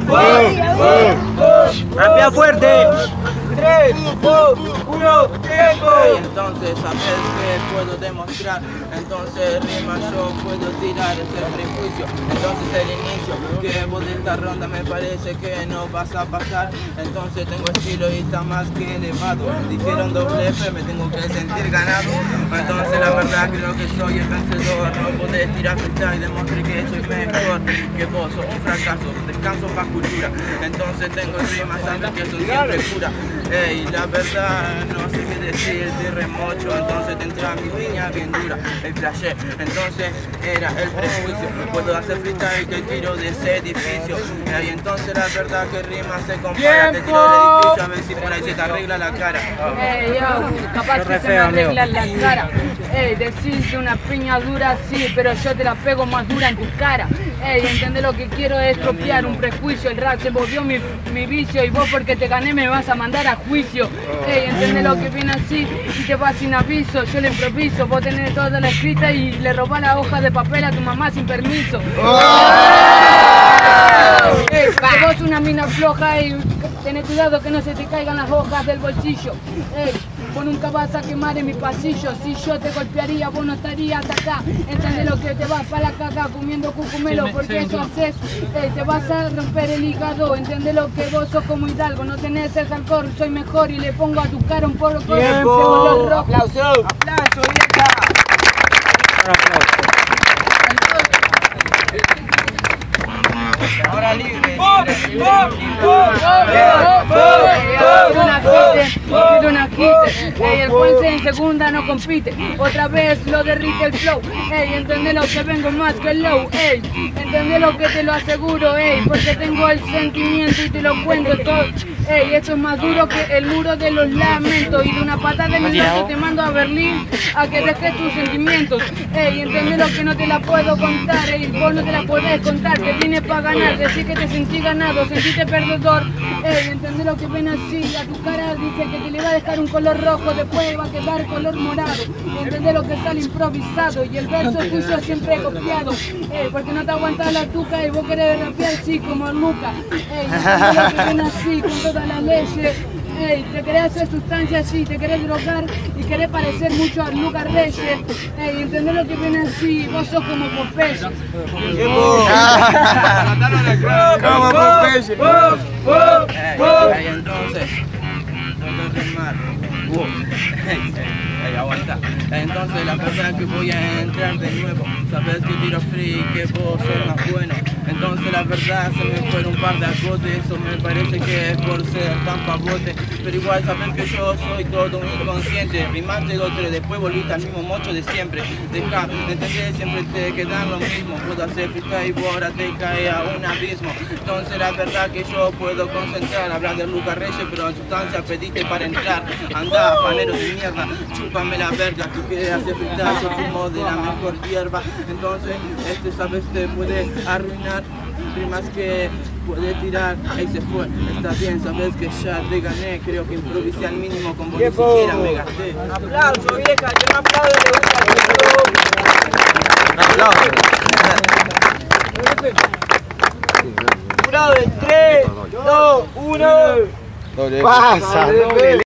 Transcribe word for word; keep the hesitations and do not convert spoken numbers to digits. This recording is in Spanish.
Rapea fuerte. tres, dos, uno, tiempo. Entonces sabes que puedo demostrar, entonces rimas yo puedo tirar ese prejuicio. Entonces el inicio que vos de esta ronda me parece que no vas a pasar. Entonces tengo estilo y está más que elevado. Dijeron doble F, me tengo que sentir ganado. Entonces la verdad creo que soy el vencedor. No podés tirar freestyle y demostré que soy mejor que vos. Sos un fracaso, descanso pa' cultura. Entonces tengo rimas antes que son siempre pura. Ey, la verdad no sé qué decir, te remocho, entonces te entra mi piña bien dura, el flashé, entonces era el prejuicio, puedo hacer freestyle y te tiro de ese edificio, y entonces la verdad que rima se compara, te tiro del edificio a ver si por ahí se te arregla la cara. Ey, yo, capaz que se me arregla la cara. Ey, decís una piña dura, sí, pero yo te la pego más dura en tu cara. Ey, entendés lo que quiero es copiar un prejuicio, el rap se volvió mi, mi vicio y vos porque te gané me vas a mandar a juicio. Ey, entendés lo que viene así y te vas sin aviso, yo le improviso, vos tenés toda la escrita y le robás la hoja de papel a tu mamá sin permiso. Ey, porque vos una mina floja y tenés cuidado que no se te caigan las hojas del bolsillo. Ey, vos nunca vas a quemar en mi pasillo, si yo te golpearía vos no estarías acá. Entendés lo que te vas para la caca comiendo cucumelo porque eso haces, ey, te vas a romper el hígado. Entendés lo que vos sos como Hidalgo, no tenés el alcohol, soy mejor y le pongo a tu cara un polo con el color rojo. Aplauso. Aplauso, vieja. Ahora libre. Quiero una hit, ey, el Juanse en segunda no compite, otra vez lo derrite el flow, ey, entendé lo que vengo más que el low, ey, entendé lo que te lo aseguro, ey, porque tengo el sentimiento y te lo cuento todo, ey, esto es más duro que el muro de los lamentos y de una patada de mi lado te mando a Berlín a que dejes tus sentimientos, ey, entendé lo que no te la puedo contar, ey, vos no te la podés contar, te vine para ganar, decir que te sentí ganado, sentiste perdedor, ey, entendé lo que ven así, a tu cara dice que te le va a dejar un color rojo, después va a quedar color morado, entendé lo que sale improvisado y el verso tuyo siempre he copiado, ey, porque no te aguantas la tuca y vos querés rapear así como Luca, ey, entendé lo que ven así con todas las leyes. Ey, te querés hacer sustancia así, te querés drogar y querés parecer mucho a Lucas Reyes. Ey, entendés lo que viene así, vos sos como Popeye. Como Popeye. Ey, entonces, no te rimar. Ey, ey, aguanta. Entonces la verdad que voy a entrar de nuevo. Sabes que tiro free, que vos sos más bueno. Entonces la verdad se me fueron un par de acotes, eso me parece que es por ser tan pavote. Pero igual saben que yo soy todo un inconsciente. Rimaste dos, tres, después volviste al mismo mocho de siempre. Deja de entender, siempre te quedan lo mismo. Puedo hacer freestyle y ahora te cae a un abismo. Entonces la verdad que yo puedo concentrar, hablar de Lucas Reyes, pero en sustancia pediste para entrar. Anda, panero de mierda, chúpame la verga, tú quieres hacer freestyle, yo fumo de la mejor hierba. Entonces este sabes te puede arruinar. Rimas que puede tirar, ahí se fue, está bien, sabes que ya te gané, creo que improvisé al mínimo con vos ni siquiera me gasté. Aplauso, vieja, yo no aplaudo, le gusta el Jurado de tres, dos, uno. Pasa.